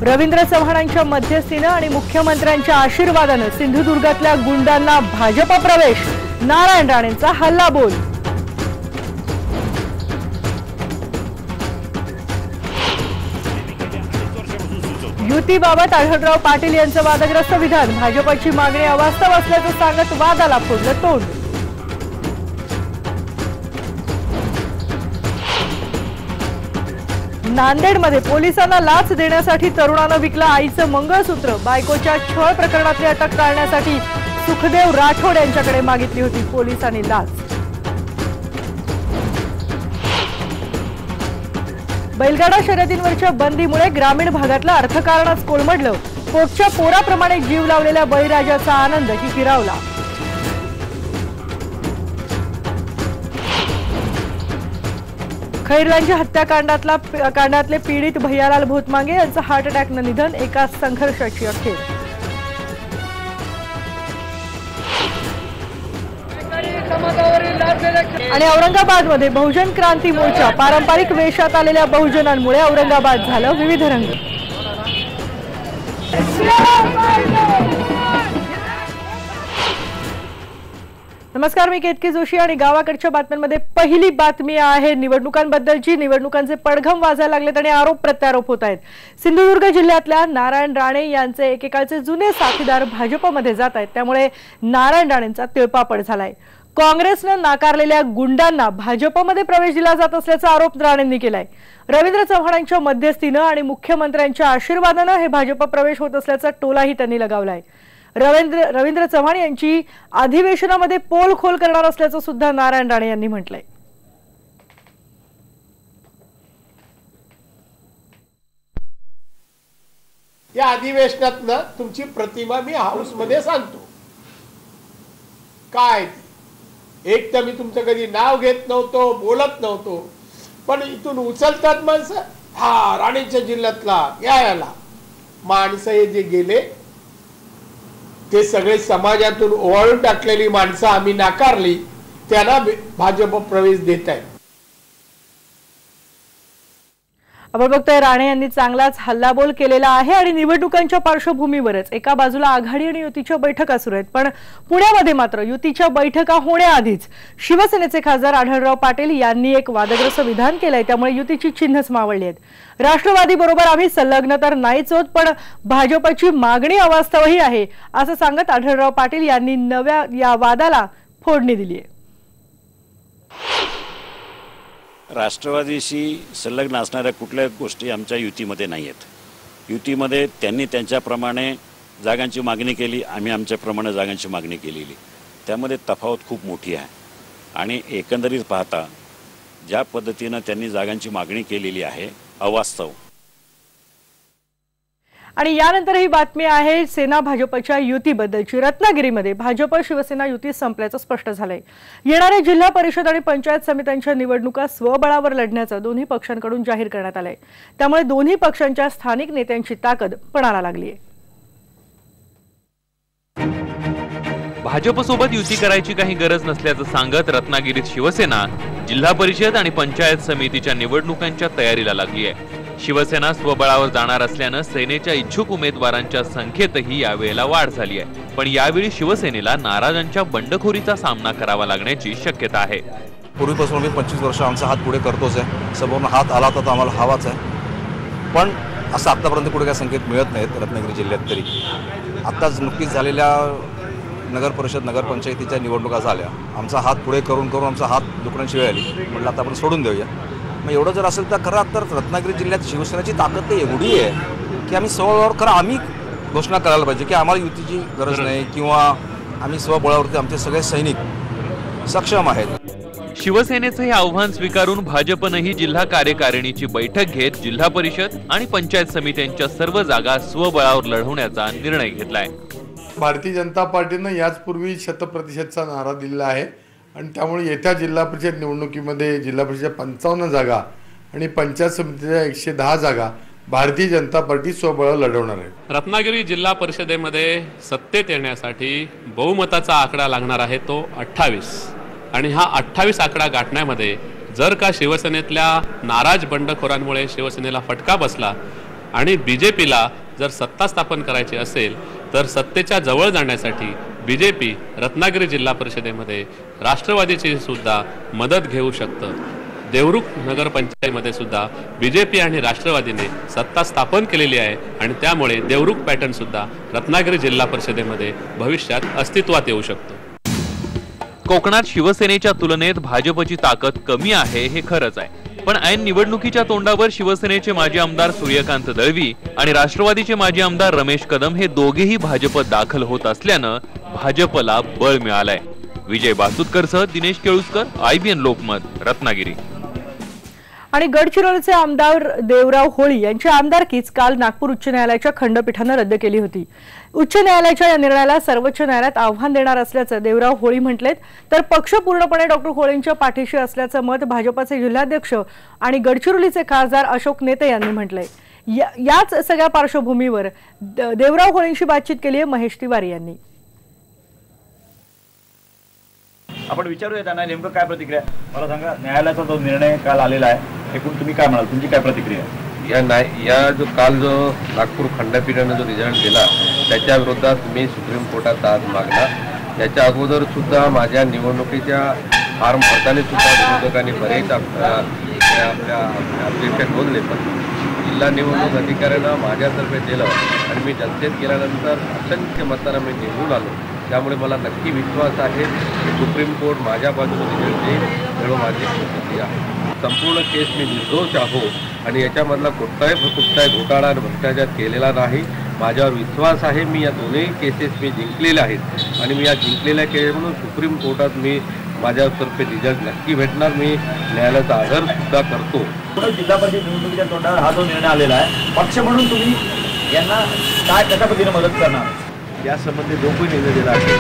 रवींद्र चव्हाणांच्या मध्यस्थीने आणि मुख्यमंत्र्यांच्या आशीर्वादाने सिंधुदुर्गातल्या गुंडांना भाजप प्रवेश, नारायण राणेंचा हल्लाबोल। युतीबाबत आढळराव पाटील यांचं वादग्रस्त विधान, भाजपची मागणी अवास्तव असल्याचं सांगत वादाला फोडलं तोंड। नांदेडमध्ये पोलिसांना लाच देण्यासाठी तरुणानं विकलं आईचं मंगळसूत्र, बायकोच्या छळ प्रकरणातली अटक टाळण्यासाठी सुखदेव राठोड यांच्याकडे मागितली होती पोलिसांनी लाच। बैलगाडा शर्यतींवरच्या बंदीमुळे ग्रामीण भागातलं अर्थकारणच कोलमडलं, पोटच्या पोराप्रमाणे जीव लावलेल्या बळीराजाचा आनंद ही हिरावला। खैरलांची हत्याकांडातले पीडित भैयालाल भोतमांगे यांचं हार्ट अटॅकनं निधन, एका संघर्षाची अखेर। आणि औरंगाबादमध्ये बहुजन क्रांती मोर्चा, पारंपरिक वेशात आलेल्या बहुजनांमुळे औरंगाबाद झालं विविध रंग। नमस्कार, मी केतकी जोशी आणि गावाकडच्या बातम्यांमध्ये पहिली बातमी आहे निवडणुकांबद्दलची। निवडणुकांचे पडघम वाजायला लागलेत आणि आरोप प्रत्यारोप होत आहेत। सिंधुदुर्ग जिल्ह्यातल्या नारायण राणे यांचे एकेकाळचे जुने साथीदार भाजपमध्ये जात आहेत, त्यामुळे नारायण राणेंचा तिळपापड झालाय। काँग्रेसने नाकारलेल्या गुंडांना भाजपमध्ये प्रवेश दिला जात असल्याचा आरोप राणेंनी केलाय। रवींद्र चव्हाणांच्या मध्यस्थीने आणि मुख्यमंत्र्यांच्या आशीर्वादाने हे भाजप प्रवेश होत असल्याचा टोलाही त्यांनी लगावलाय। रवींद्र चव्हाण यांची अधिवेशनामध्ये पोलखोल करणार असल्याचं सुद्धा नारायण राणे यांनी म्हटलंय। या अधिवेशनातनं तुमची प्रतिमा मी हाऊस मध्ये सांगतो काय। एक तर मी तुमचं कधी नाव घेत नव्हतो, बोलत नव्हतो, पण इथून उचलतात माणसं, हा राणेंच्या जिल्ह्यातला यायला माणसं हे जे गेले ते सगळे समाजातून ओवाळून टाकलेली माणसं आम्ही नाकारली, त्यांना भाजप प्रवेश देत आहे। आपण बघतोय राणे यांनी चांगलाच हल्लाबोल केलेला आहे आणि निवडणुकांच्या पार्श्वभूमीवरच एका बाजूला आघाडी आणि युतीच्या बैठका सुरू आहेत, पण पुण्यामध्ये मात्र युतीच्या बैठका होण्याआधीच शिवसेनेचे खासदार आढळराव पाटील यांनी एक वादग्रस्त विधान केलंय, त्यामुळे युतीची चिन्हच मावळली आहेत। राष्ट्रवादी बरोबर आम्ही संलग्न तर नाहीच होत, पण भाजपची मागणी अवास्तवही आहे असं सांगत आढळराव पाटील यांनी नव्या या वादाला फोडणी दिली आहे। राष्ट्रवादीशी संलग्न असणाऱ्या कुठल्या गोष्टी आमच्या युतीमध्ये नाही आहेत। युतीमध्ये त्यांनी त्यांच्याप्रमाणे जागांची मागणी केली, आम्ही आमच्याप्रमाणे जागांची मागणी केलेली, त्यामध्ये तफावत खूप मोठी आहे। आणि एकंदरीत पाहता ज्या पद्धतीनं त्यांनी जागांची मागणी केलेली आहे अवास्तव। आणि यानंतर ही बातमी आहे सेना भाजपच्या युतीबद्दलची। रत्नागिरीमध्ये भाजप शिवसेना युती संपल्याचं स्पष्ट झालंय। येणाऱ्या जिल्हा परिषद आणि पंचायत समित्यांच्या निवडणुका स्वबळावर लढण्याचं दोन्ही पक्षांकडून जाहीर करण्यात आलंय, त्यामुळे दोन्ही पक्षांच्या स्थानिक नेत्यांची ताकद पणाला लागली आहे। भाजपसोबत युती करायची काही गरज नसल्याचं सांगत रत्नागिरीत शिवसेना जिल्हा परिषद आणि पंचायत समितीच्या निवडणुकांच्या तयारीला लागली आहे। शिवसेना स्वबळावर जाणार असल्यानं सेनेच्या इच्छुक उमेदवारांच्या संख्येतही यावेळेला वाढ झाली आहे, पण यावेळी शिवसेनेला नाराजांच्या बंडखोरीचा सामना करावा लागण्याची शक्यता आहे। पूर्वीपासून मी 25 वर्ष आमचा हात पुढे करतोच आहे, समोरून हात आला तर आम्हाला हवाच आहे, पण असं आतापर्यंत कुठे काही संकेत मिळत नाहीत रत्नागिरी जिल्ह्यात तरी। आत्ताच नुकतीच झालेल्या नगर परिषद नगरपंचायतीच्या निवडणुका झाल्या, आमचा हात पुढे करून करून आमचा हात दुखण्याची वेळ आली, म्हटलं आता आपण सोडून देऊया। मग एवढं जर असेल तर खरं तर रत्नागिरी जिल्ह्यात शिवसेनेची ताकद तर एवढी आहे की आम्ही स्वबळावर खरं आम्ही घोषणा करायला पाहिजे की आम्हाला युतीची गरज नाही, किंवा आम्ही स्वबळावरती आमचे सगळे सैनिक सक्षम आहेत। शिवसेनेचं हे आव्हान स्वीकारून भाजपनेही जिल्हा कार्यकारिणीची बैठक घेत जिल्हा परिषद आणि पंचायत समित्यांच्या सर्व जागा स्वबळावर लढवण्याचा निर्णय घेतलाय। भारतीय जनता पार्टीनं याचपूर्वी 100%चा नारा दिलेला आहे आणि त्यामुळे येत्या जिल्हा परिषद निवडणुकीमध्ये जिल्हा परिषद 55 जागा आणि पंचायत समितीच्या 110 जागा भारतीय जनता पार्टी स्वबळ लढवणार आहे। रत्नागिरी जिल्हा परिषदेमध्ये सत्तेत येण्यासाठी बहुमताचा आकडा लागणार आहे तो 28, आणि हा 28 आकडा गाठण्यामध्ये जर का शिवसेनेतल्या नाराज बंडखोरांमुळे शिवसेनेला फटका बसला आणि BJPला जर सत्ता स्थापन करायची असेल तर सत्तेच्या जवळ जाण्यासाठी BJP रत्नागिरी जिल्हा परिषदेमध्ये राष्ट्रवादीची सुद्धा मदत घेऊ शकतं। देवरुख नगरपंचायतीमध्ये सुद्धा BJP आणि राष्ट्रवादीने सत्ता स्थापन केलेली आहे आणि त्यामुळे देवरुख पॅटर्न सुद्धा रत्नागिरी जिल्हा परिषदेमध्ये भविष्यात अस्तित्वात येऊ शकतो। कोकणात शिवसेनेच्या तुलनेत भाजपची ताकद कमी आहे हे खरंच आहे, पण ऐन निवडणुकीच्या तोंडावर शिवसेनेचे माजी आमदार सूर्यकांत दळवी आणि राष्ट्रवादीचे माजी आमदार रमेश कदम हे दोघेही भाजपत दाखल होत असल्यानं भाजपला बळ मिळालंय। विजय बासुतकरसह दिनेश केळुसकर, IBN लोकमत, रत्नागिरी। आणि गडचिरोलीचे आमदार देवराव होळी यांची आमदारकीच काल नागपूर उच्च न्यायालयाच्या खंडपीठाने रद्द केली होती। उच्च न्यायालयाच्या या निर्णयाला सर्वोच्च न्यायालयात आव्हान देणार असल्याचं देवराव होळी म्हटलेत, तर पक्ष पूर्णपणे डॉक्टर होळींच्या पाठीशी असल्याचं मत भाजपचे जिल्हाध्यक्ष आणि गडचिरोलीचे खासदार अशोक नेते यांनी म्हटलंय। याच सगळ्या पार्श्वभूमीवर देवराव होळींशी बातचीत केली आहे महेश तिवारी यांनी। आपण विचारूया त्यांना नेमकं काय प्रतिक्रिया। मला सांगा, न्यायालयाचा जो निर्णय काल आलेला आहे एकूण तुम्ही काय म्हणाल, तुमची काय प्रतिक्रिया? या जो काल जो नागपूर खंडपीठाने जो रिझल्ट दिला त्याच्या विरोधात मी सुप्रीम कोर्टात दाद मागला। याच्या अगोदर सुद्धा माझ्या निवडणुकीच्या फॉर्म भरताना सुद्धा विरोधकांनी बरेच आपल्या ऑब्जेक्शन नोंदले, पण जिल्हा निवडणूक अधिकाऱ्यांना माझ्यातर्फे दिलं आणि मी जनतेत गेल्यानंतर असंख्य मतांना मी निवडून आलो। त्यामुळे मला नक्की विश्वास आहे की सुप्रीम कोर्ट माझ्या बाजूने रिझल्ट देईल, एवढं माझी स्थिती आहे। संपूर्ण केस मी निर्दोष आहो आणि याच्यामधला कुठलाही घोटाळा आणि भ्रष्टाचार केलेला नाही। माझ्यावर विश्वास आहे। मी या दोन्ही केसेस मी जिंकलेल्या आहेत आणि मी या जिंकलेल्या केस म्हणून सुप्रीम कोर्टात मी माझ्यातर्फे रिझल्ट नक्की भेटणार। मी न्यायालयाचा आदर सुद्धा करतो। जिल्हा परिषद निवडणुकीच्या तोंडावर हा जो निर्णय आलेला आहे, पक्ष म्हणून तुम्ही यांना काय कशा पद्धतीने मदत करणार? यासंबंधी जो काही निर्णय दिला आहे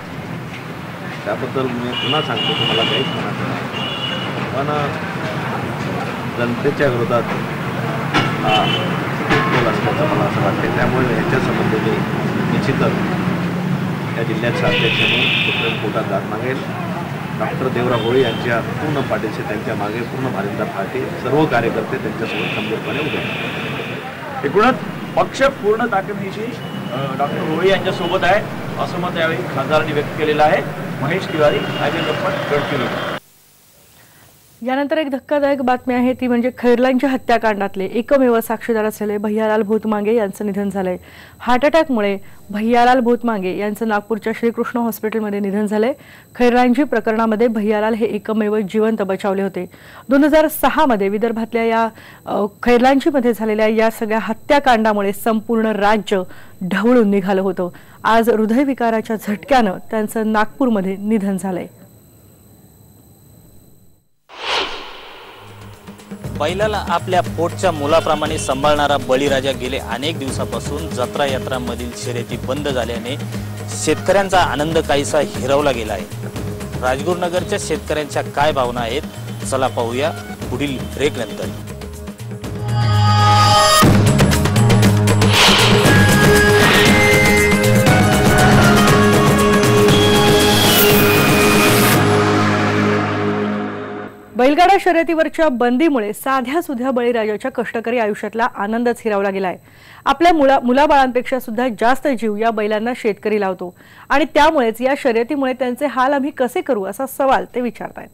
त्याबद्दल मी पुन्हा सांगतो, तुम्हाला काहीच म्हणायचं नाही, पण जनतेच्या विरोधात हा बोल असल्याचं मला असं वाटते। त्यामुळे ह्याच्यासंबंधी मी निश्चितच या जिल्ह्याच्या अध्यक्ष म्हणून सुप्रीम कोर्टात दाद मागेल। डॉक्टर देवराव होळी यांच्या पूर्ण पाठीशी, त्यांच्या मागे पूर्ण भारतीय पार्टी सर्व कार्यकर्ते त्यांच्यासोबत खंबीरपणे उभे आहेत। एकूणच पक्ष पूर्ण ताकदीशी डॉक्टर होळी यांच्या सोबत आहे असं मत यावेळी खासदारांनी व्यक्त केलेलं आहे। महेश तिवारी, IBN लोकमत, गडचिरोली। यानंतर एक धक्कादायक बातमी आहे, ती म्हणजे खैरलांच्या हत्याकांडातले एकमेव साक्षीदार असलेले भैयालाल भोतमांगे यांचं निधन झालंय। हार्ट अटॅकमुळे भैयालाल भोतमांगे यांचं नागपूरच्या श्रीकृष्ण हॉस्पिटलमध्ये निधन झालंय। खैरलांजी प्रकरणामध्ये भैयालाल हे एकमेव जिवंत बचावले होते। 2006 मध्ये विदर्भातल्या या खैरलांजीमध्ये झालेल्या या सगळ्या हत्याकांडामुळे संपूर्ण राज्य ढवळून निघालं होतं। आज हृदयविकाराच्या झटक्यानं त्यांचं नागपूरमध्ये निधन झालंय। बैलाला आपल्या पोटच्या मुलाप्रमाणे सांभाळणारा बळीराजा गेले अनेक दिवसापासून जत्रा यात्रांमधील शर्यती बंद झाल्याने शेतकऱ्यांचा आनंद काहीसा हिरावला गेला आहे। राजगुरुनगरच्या शेतकऱ्यांच्या काय भावना आहेत, चला पाहूया पुढील ब्रेक नंतर। बैलगाडा शर्यतीवरच्या बंदीमुळे साध्या सुध्या बळीराजाच्या कष्टकरी आयुष्यातला आनंदच हिरावला गेलाय। आपल्या मुलाबाळांपेक्षा सुद्धा जास्त जीव या बैलांना शेतकरी लावतो आणि त्यामुळेच या शर्यतीमुळे त्यांचे हाल आम्ही कसे करू असा सवाल ते विचारतायत।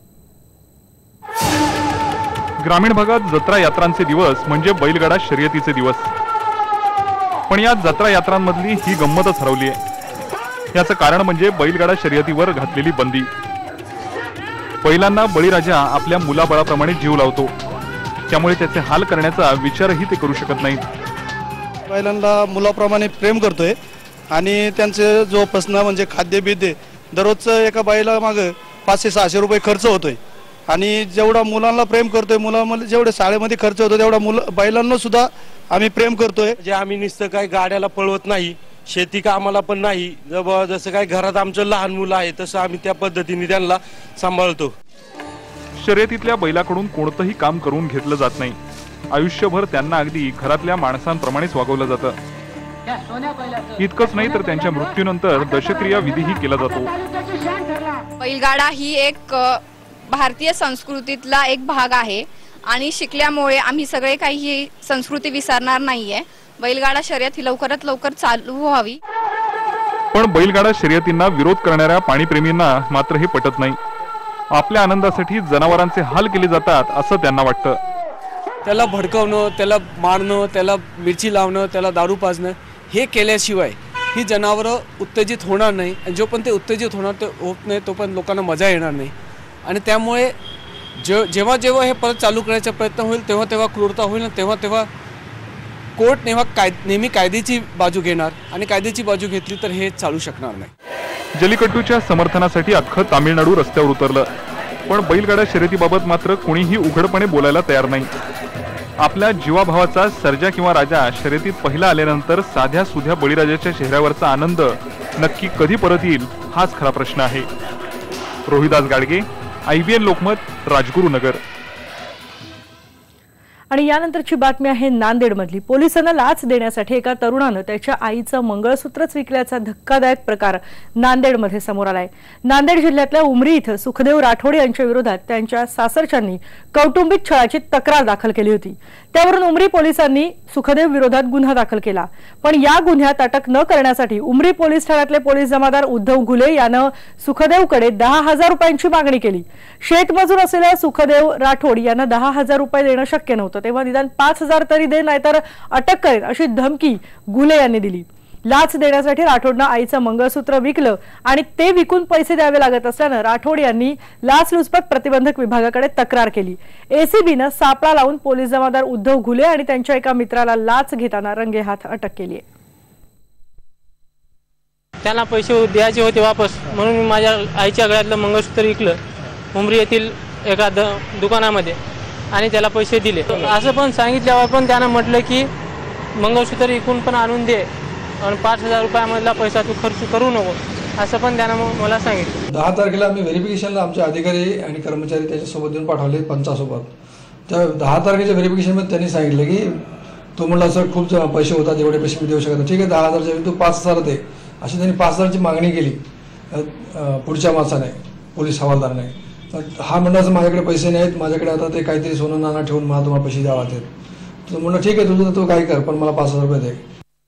ग्रामीण भागात जत्रा यात्रांचे दिवस म्हणजे बैलगाडा शर्यतीचे दिवस, पण या जत्रा यात्रांमधली ही गंमतच हरवली आहे। याचं कारण म्हणजे बैलगाडा शर्यतीवर घातलेली बंदी। बैलांना बळीराजा आपल्या मुलाबाळाप्रमाणे जीव लावतो, त्यामुळे त्याचे हाल करण्याचा विचारही ते करू शकत नाहीत। बैलांना मुलाप्रमाणे प्रेम करतोय आणि त्यांचे जो प्रश्न म्हणजे खाद्यबिद्य दररोजचं एका बैला मागे 500-600 रुपये खर्च होतोय आणि जेवढा मुलांना प्रेम करतोय, मुलांमध्ये जेवढे शाळेमध्ये खर्च होतो तेवढा बैलांना सुद्धा आम्ही प्रेम करतोय। जे आम्ही नुसतं काही गाड्याला पळवत नाही, शेती कामाला पण नाही, जसं काही घरात आमचं लहान मुलं आहे तसं आम्ही त्या पद्धतीने त्यांना सांभाळतो। शर्यतीतल्या बैलाकडून कोणतंही काम करून घेतलं जात नाही। आयुष्यभर त्यांना अगदी घरातल्या माणसांप्रमाणेच वागवलं जातं। इतकंच नाही तर त्यांच्या मृत्यूनंतर दशक्रिया विधीही केला जातो। बैलगाडा ही एक भारतीय संस्कृतीतला एक भाग आहे आणि शिकल्यामुळे आम्ही सगळे काही ही संस्कृती विसरणार नाहीये। बैलगाडा शर्यत ही लवकरात लवकर चालू व्हावी। पण बैलगाडा शर्यतींना विरोध करणाऱ्या पाणीप्रेमींना मात्र हे पटत नाही। आपल्या आनंदासाठी जनावरांचे हाल केले जातात असं त्यांना वाटतं। त्याला भडकवणं, त्याला मारणं, त्याला मिरची लावणं, त्याला दारू पाजणं हे केल्याशिवाय ही जनावरं उत्तेजित होणार नाही। आणि जो पण ते उत्तेजित होणार ते होत नाही तो पण लोकांना मजा येणार नाही। आणि त्यामुळे जेव्हा जेव्हा हे परत चालू करायचा प्रयत्न होईल तेव्हा तेव्हा क्रूरता होईल, तेव्हा तेव्हा कोर्ट नेहमी कायद्याची बाजू घेणार आणि कायद्याची बाजू घेतली तर हे चालू शकणार नाही। जल्लीकट्टूच्या समर्थनासाठी अख्खं तामिळनाडू रस्त्यावर उतरलं, पण बैलगाडा शर्यतीबाबत मात्र कोणीही उघडपणे बोलायला तयार नाही। आपल्या जीवाभावाचा सर्जा किंवा राजा शर्यतीत पहिला आल्यानंतर साध्या सुध्या बळीराजाच्या चेहऱ्यावरचा आनंद नक्की कधी परत येईल हाच खरा प्रश्न आहे। रोहिदास गाडगे, IBN लोकमत, राजगुरुनगर। आणि यानंतरची बातमी आहे नांदेडमधली। पोलिसांना लाच देण्यासाठी एका तरुणानं त्याच्या आईचं मंगळसूत्रच विकल्याचा धक्कादायक प्रकार नांदेडमध्ये समोर आलाय। नांदेड जिल्ह्यातल्या उमरी इथं सुखदेव राठोड यांच्या विरोधात त्यांच्या सासरच्यांनी कौटुंबिक छळाची तक्रार दाखल केली होती। त्यावरून उमरी पोलिसांनी सुखदेव विरोधात गुन्हा दाखल केला। पण या गुन्ह्यात अटक न करण्यासाठी उमरी पोलीस ठाण्यातले पोलीस जमादार उद्धव घुले यानं सुखदेवकडे 10,000 रुपयांची मागणी केली। शेतमजूर असलेल्या सुखदेव राठोड यांना 10,000 रुपये देणं शक्य नव्हतं, तेव्हा निदान 5,000 तरी दे नाहीतर अटक करेन अशी धमकी घुले यांनी दिली। लाच देण्यासाठी राठोडनं आईचं मंगळसूत्र विकलं आणि ते विकून पैसे द्यावे लागत असल्यानं राठोड यांनी लाचलुचपत प्रतिबंधक विभागाकडे तक्रार केली। ACBनं सापळा लावून पोलीस जमादार उद्धव घुले आणि त्यांच्या एका मित्राला लाच घेताना रंगेहात अटक केली आहे। त्यांना पैसे द्यायचे होते वापस, म्हणून मी माझ्या आईच्या गळ्यातलं मंगळसूत्र विकलं उमरी येथील एका दुकानामध्ये आणि त्याला पैसे दिले। असं पण सांगितल्यावर पण त्यानं म्हटलं की मंगळसूत्र विकून पण आणून दे आणि 5,000 रुपयामधला पैसा तू खर्च करू नको, असं पण त्यानं मला सांगितलं। 10 तारखेला आम्ही व्हेरिफिकेशनला आमचे अधिकारी आणि कर्मचारी त्याच्यासोबत येऊन पाठवले पंचासोबत। त्या 10 तारखेच्या व्हेरिफिकेशनमध्ये त्यांनी सांगितलं की तो म्हणला सर खूप पैसे होतात, एवढे पैसे मी देऊ शकत नाही। ठीक आहे 10,000च्या तू 5,000 दे अशी त्यांनी 5,000ची मागणी केली पुढच्या माणसाने, पोलीस हवालदाराने। हा म्हणला माझ्याकडे पैसे नाहीत, माझ्याकडे आता ते काहीतरी सोनं नाणं ठेवून मला तुम्हाला पैसे द्यावे लागतील। तो म्हणलं ठीक आहे तुझं तू काय कर पण मला 5,000 रुपये दे।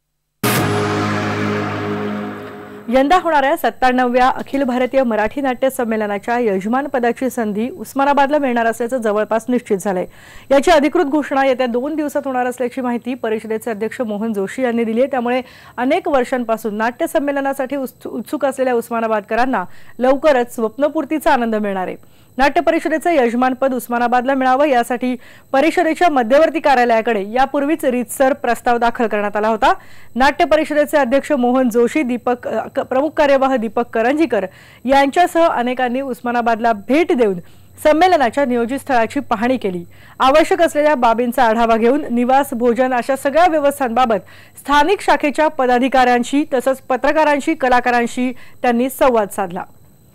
यंदा होणाऱ्या 97व्या अखिल भारतीय मराठी नाट्य संमेलनाच्या यजमानपदाची संधी उस्मानाबादला मिळणार असल्याचं जवळपास निश्चित झालंय। याची अधिकृत घोषणा येत्या 2 दिवसात होणार असल्याची माहिती परिषदेचे अध्यक्ष मोहन जोशी यांनी दिली आहे। त्यामुळे अनेक वर्षांपासून नाट्य संमेलनासाठी उत्सुक असलेल्या उस्मानाबादकरांना लवकरच स्वप्नपूर्तीचा आनंद मिळणार आहे। नाट्य परिषदेचं यजमानपद उस्मानाबादला मिळावं यासाठी परिषदेच्या मध्यवर्ती कार्यालयाकडे यापूर्वीच रीतसर प्रस्ताव दाखल करण्यात आला होता। नाट्य परिषदेचे अध्यक्ष मोहन जोशी, प्रमुख कार्यवाह दीपक करंजीकर यांच्यासह अनेकांनी उस्मानाबादला भेट देऊन संमेलनाच्या नियोजित स्थळाची पाहणी केली। आवश्यक असलेल्या बाबींचा आढावा घेऊन निवास, भोजन अशा सगळ्या व्यवस्थांबाबत स्थानिक शाखेच्या पदाधिकाऱ्यांशी तसंच पत्रकारांशी, कलाकारांशी त्यांनी संवाद साधला।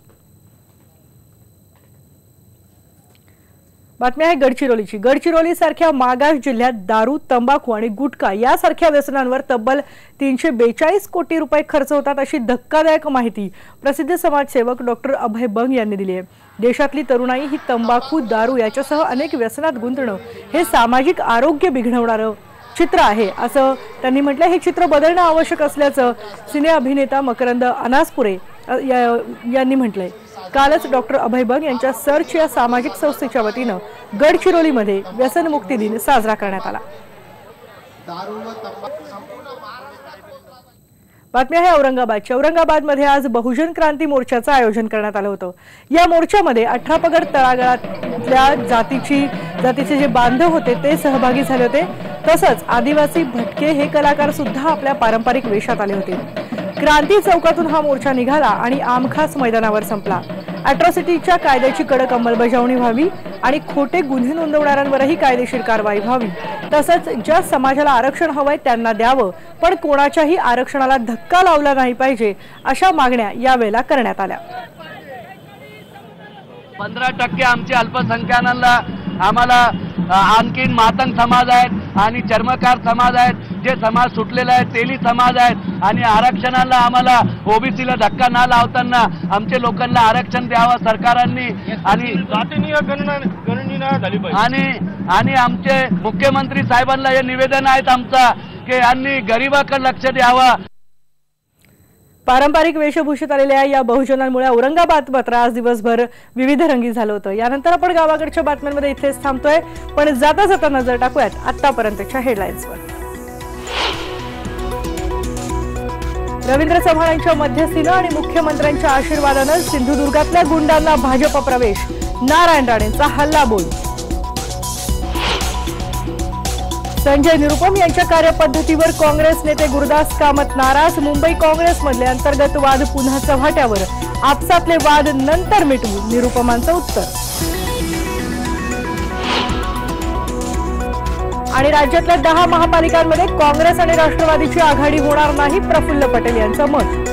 बातमी आहे गडचिरोलीची। गडचिरोली सारख्या मागास जिल्ह्यात दारू, तंबाखू आणि गुटखा यासारख्या व्यसनांवर तब्बल 342 कोटी रुपये खर्च होतात अशी धक्कादायक माहिती प्रसिद्ध समाजसेवक डॉक्टर अभय बंग यांनी दिली आहे। देशातली तरुणाई ही तंबाखू, दारू याच्यासह अनेक व्यसनात गुंतणं हे सामाजिक आरोग्य बिघडवणारं चित्र आहे असं त्यांनी म्हटलं। हे चित्र बदलणं आवश्यक असल्याचं सिने अभिनेता मकरंद अनासपुरे यांनी म्हटलंय। कालच डॉक्टर अभय बंग यांच्या सर्च या सामाजिक संस्थेच्या वतीनं गडचिरोलीमध्ये व्यसनमुक्ती दिन साजरा करण्यात आला। बातमी आहे औरंगाबादची। औरंगाबादमध्ये आज बहुजन क्रांती मोर्चाचं आयोजन करण्यात आलं होतं। या मोर्चामध्ये 18 पगड तळागाळातल्या जातीचे जे बांधव होते ते सहभागी झाले होते। तसंच आदिवासी भटके हे कलाकार सुद्धा आपल्या पारंपरिक वेशात आले होते। क्रांती चौकातून हा मोर्चा निघाला आणि आमखास मैदानावर संपला। अॅट्रॉसिटीच्या कायद्याची कडक अंमलबजावणी व्हावी आणि खोटे गुन्हे नोंदवणाऱ्यांवरही कायदेशीर कारवाई व्हावी, तसंच ज्या समाजाला आरक्षण हवंय त्यांना द्यावं पण कोणाच्याही आरक्षणाला धक्का लावला नाही पाहिजे अशा मागण्या यावेळेला करण्यात आल्या। 15% आमच्या अल्पसंख्याकांना आम्हाला आणखीन मातंग समाज आहेत आणि चर्मकार समाज आहेत, जे समाज सुटलेला आहे तेली समाज आहेत आणि आरक्षणाला आम्हाला ओबीसीला धक्का न लावताना आमच्या लोकांना आरक्षण द्यावं सरकारांनी आणि जातीय गणना आणि आमचे मुख्यमंत्री साहेबांना हे निवेदन आहेत आमचा की यांनी गरिबाकडे लक्ष द्यावा। पारंपरिक वेशभूषेत आलेल्या या बहुजनांमुळे औरंगाबाद मात्र आज दिवसभर विविध रंगी झालं होतं। यानंतर आपण गावाकडच्या बातम्यांमध्ये इथेच थांबतोय, पण जाता जाता नजर टाकूयात आतापर्यंतच्या हेडलाईन्सवर। रवींद्र चव्हाणांच्या मध्यस्थीनं आणि मुख्यमंत्र्यांच्या आशीर्वादानं सिंधुदुर्गातल्या गुंडांना भाजप प्रवेश, नारायण राणेंचा हल्लाबोल। संजय निरुपम यांच्या कार्यपद्धतीवर काँग्रेस नेते गुरुदास कामत नाराज, मुंबई काँग्रेसमधले अंतर्गत वाद पुन्हा चव्हाट्यावर, आपसातले वाद नंतर मिटवू, निरुपमांचं उत्तर। आणि राज्यातल्या 10 महापालिकांमध्ये काँग्रेस आणि राष्ट्रवादीची आघाडी होणार नाही, प्रफुल्ल पटेल यांचं मत।